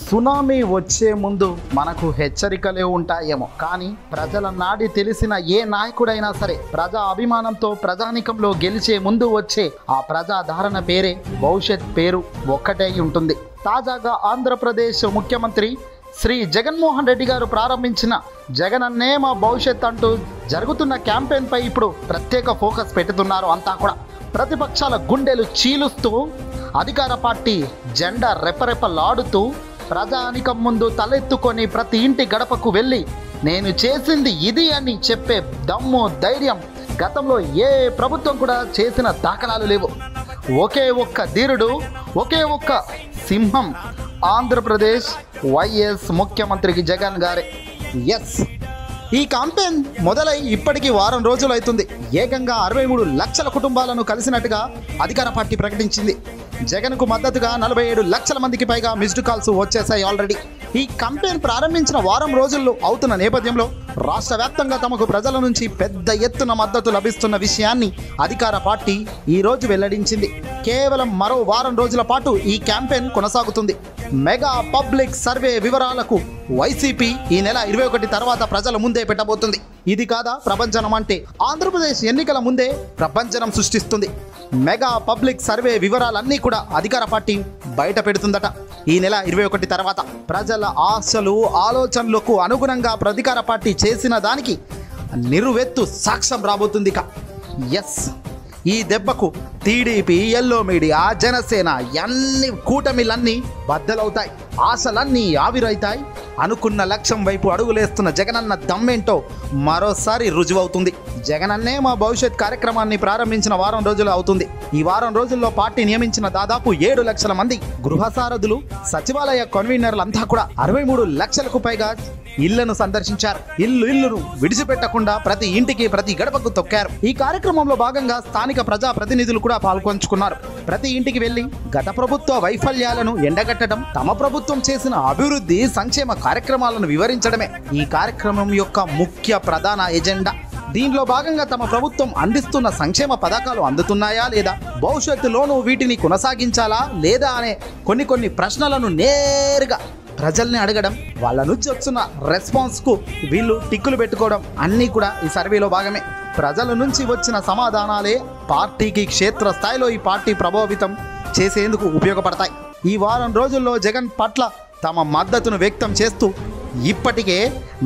Tsunami వచ్చే ముందు మనకు హెచ్చరికలే ఉంటాయేమో, కానీ ప్రజల నాడి తెలిసిన ఏ నాయకుడైనా సరే ప్రజా అభిమానంతో ప్రజానికంలో గెలిచే ముందు వచ్చే ఆ ప్రజాధారణ పేరే భవిష్యత్ పేరు ఒక్కటే ఉంటుంది. తాజాగా ఆంధ్రప్రదేశ్ ముఖ్యమంత్రి శ్రీ జగన్మోహన్ రెడ్డి గారు ప్రారంభించిన జగనన్నే మా భవిష్యత్ అంటూ జరుగుతున్న క్యాంపెయిన్పై ఇప్పుడు ప్రత్యేక ఫోకస్ పెడుతున్నారు అంతా కూడా. ప్రతిపక్షాల గుండెలు చీలుస్తూ అధికార పార్టీ జెండా రెపరెపలాడుతూ ప్రజానికం ముందు తలెత్తుకొని ప్రతి ఇంటి గడపకు వెళ్ళి నేను చేసింది ఇది అని చెప్పే దమ్ము ధైర్యం గతంలో ఏ ప్రభుత్వం కూడా చేసిన దాఖలాలు లేవు. ఒకే ఒక్క ధీరుడు, ఒకే ఒక్క సింహం ఆంధ్రప్రదేశ్ వైఎస్ ముఖ్యమంత్రికి జగన్ గారే. ఎస్, ఈ క్యాంపెయిన్ మొదలై ఇప్పటికీ వారం రోజులు అవుతుంది. ఏకంగా 63 లక్షల కుటుంబాలను కలిసినట్టుగా అధికార పార్టీ ప్రకటించింది. జగన్కు మద్దతుగా 47 లక్షల మందికి పైగా మిస్డ్ కాల్స్ వచ్చేసాయి ఆల్రెడీ. ఈ క్యాంపెయిన్ ప్రారంభించిన వారం రోజుల్లో అవుతున్న నేపథ్యంలో రాష్ట్ర వ్యాప్తంగా తమకు ప్రజల నుంచి పెద్ద ఎత్తున మద్దతు లభిస్తున్న విషయాన్ని అధికార పార్టీ ఈరోజు వెల్లడించింది. కేవలం మరో వారం రోజుల పాటు ఈ క్యాంపెయిన్ కొనసాగుతుంది. మెగా పబ్లిక్ సర్వే వివరాలకు వైసీపీ ఈ నెల 21 తర్వాత ప్రజల ముందే పెట్టబోతుంది. ఇది కాదా ప్రభంజనం అంటే? ఆంధ్రప్రదేశ్ ఎన్నికల ముందే ప్రభంజనం సృష్టిస్తుంది. మెగా పబ్లిక్ సర్వే వివరాలన్నీ కూడా అధికార పార్టీ బయట పెడుతుందట ఈ నెల 21 తర్వాత. ప్రజల ఆశలు ఆలోచనలకు అనుగుణంగా అధికార పార్టీ చేసిన దానికి నిరువెత్తు సాక్ష్యం రాబోతుంది. ఎస్, ఈ దెబ్బకు టీడీపీ, ఎల్లో మీడియా, జనసేన అన్ని కూటమిలన్నీ బద్దలవుతాయి, ఆశలన్నీ ఆవిరైతాయి. అనుకున్న లక్ష్యం వైపు అడుగులేస్తున్న జగనన్న దమ్మేంటో మరోసారి రుజువవుతుంది. జగనన్నే మా భవిష్యత్ కార్యక్రమాన్ని ప్రారంభించిన వారం రోజులు అవుతుంది. ఈ వారం రోజుల్లో పార్టీ నియమించిన దాదాపు 7 లక్షల మంది గృహ సారథులు, సచివాలయ కన్వీనర్లంతా కూడా 63 లక్షలకు పైగా ఇళ్లను సందర్శించారు. ఇల్లును విడిచిపెట్టకుండా ప్రతి ఇంటికి, ప్రతి గడపకు తొక్కారు. ఈ కార్యక్రమంలో భాగంగా స్థానిక ప్రజా ప్రతినిధులు కూడా పాల్గొంచుకున్నారు. ప్రతి ఇంటికి వెళ్లి గత ప్రభుత్వ వైఫల్యాలను ఎండగట్టడం, తమ ప్రభుత్వం చేసిన అభివృద్ధి సంక్షేమ కార్యక్రమాలను వివరించడమే ఈ కార్యక్రమం యొక్క ముఖ్య ప్రధాన ఎజెండా. దీనిలో భాగంగా తమ ప్రభుత్వం అందిస్తున్న సంక్షేమ పథకాలు అందుతున్నాయా లేదా, భవిష్యత్తులోనూ వీటిని కొనసాగించాలా లేదా అనే కొన్ని ప్రశ్నలను నేరుగా ప్రజల్ని అడగడం, వాళ్ళ నుంచి వస్తున్న రెస్పాన్స్కు వీళ్ళు టిక్కులు పెట్టుకోవడం అన్నీ కూడా ఈ సర్వేలో భాగమే. ప్రజల నుంచి వచ్చిన సమాధానాలే పార్టీకి క్షేత్రస్థాయిలో ఈ పార్టీ ప్రభావితం చేసేందుకు ఉపయోగపడతాయి. ఈ వారం రోజుల్లో జగన్ పట్ల తమ మద్దతును వ్యక్తం చేస్తూ ఇప్పటికే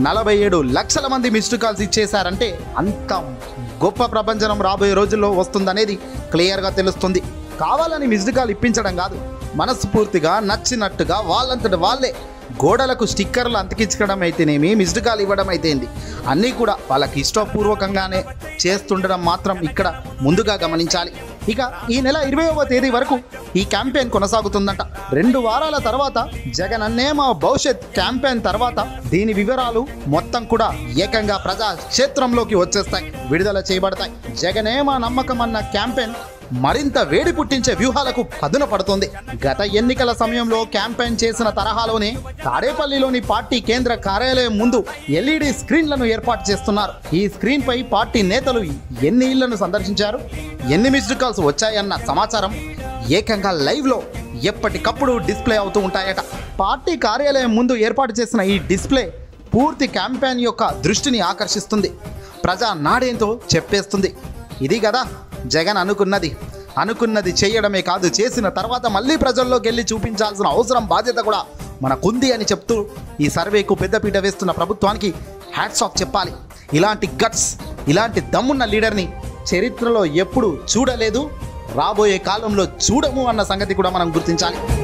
47 లక్షల మంది మిస్డ్ కాల్స్ ఇచ్చేశారంటే అంత గొప్ప ప్రభంజనం రాబోయే రోజుల్లో వస్తుందనేది క్లియర్గా తెలుస్తుంది. కావాలని మిస్డ్ కాల్ ఇప్పించడం కాదు, మనస్ఫూర్తిగా నచ్చినట్టుగా వాళ్ళంతటి వాళ్ళే గోడలకు స్టిక్కర్లు అతికించడం అయితేనేమి, మిస్డ్ కాల్ ఇవ్వడం అయితేంది, అన్నీ కూడా వాళ్ళకి ఇష్టపూర్వకంగానే చేస్తుండడం మాత్రం ఇక్కడ ముందుగా గమనించాలి. ఇక ఈ నెల 20వ తేదీ వరకు ఈ క్యాంపెయిన్ కొనసాగుతుందంట. 2 వారాల తర్వాత జగనన్నే మా భవిష్యత్ క్యాంపెయిన్ తర్వాత దీని వివరాలు మొత్తం కూడా ఏకంగా ప్రజా క్షేత్రంలోకి వచ్చేస్తాయి, విడుదల చేయబడతాయి. జగనే మా నమ్మకం అన్న క్యాంపెయిన్ మరింత వేడి పుట్టించే వ్యూహాలకు పదున పడుతుంది. గత ఎన్నికల సమయంలో క్యాంపెయిన్ చేసిన తరహాలోనే తాడేపల్లిలోని పార్టీ కేంద్ర కార్యాలయం ముందు LED స్క్రీన్లను ఏర్పాటు చేస్తున్నారు. ఈ స్క్రీన్ పై పార్టీ నేతలు ఎన్ని ఇళ్లను సందర్శించారు, ఎన్ని మిస్డ్ కాల్స్ వచ్చాయన్న సమాచారం ఏకంగా లైవ్లో ఎప్పటికప్పుడు డిస్ప్లే అవుతూ ఉంటాయట. పార్టీ కార్యాలయం ముందు ఏర్పాటు చేసిన ఈ డిస్ప్లే పూర్తి క్యాంపెయిన్ యొక్క దృష్టిని ఆకర్షిస్తుంది, ప్రజా నాడేంతో చెప్పేస్తుంది. ఇది కదా జగన్ అనుకున్నది చేయడమే కాదు, చేసిన తర్వాత మళ్ళీ ప్రజల్లోకి వెళ్ళి చూపించాల్సిన అవసరం, బాధ్యత కూడా మనకుంది అని చెప్తూ ఈ సర్వేకు పెద్దపీట వేస్తున్న ప్రభుత్వానికి హ్యాట్స్ ఆఫ్ చెప్పాలి. ఇలాంటి గట్స్, ఇలాంటి దమ్మున్న లీడర్ని చరిత్రలో ఎప్పుడు చూడలేదు, రాబోయే కాలంలో చూడము అన్న సంగతి కూడా మనం గుర్తించాలి.